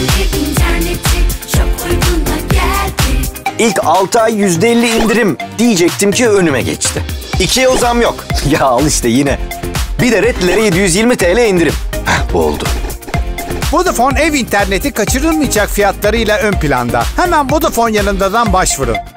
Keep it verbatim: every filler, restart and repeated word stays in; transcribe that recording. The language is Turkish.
ev interneti çok uyguna geldi. İlk altı ay yüzde elli indirim diyecektim ki önüme geçti. İkiye o zam yok. Ya al işte yine. Bir de Reddiler'e yedi yüz yirmi TL indirim. Heh, bu oldu. Vodafone ev interneti kaçırılmayacak fiyatlarıyla ön planda. Hemen Vodafone yanındadan başvurun.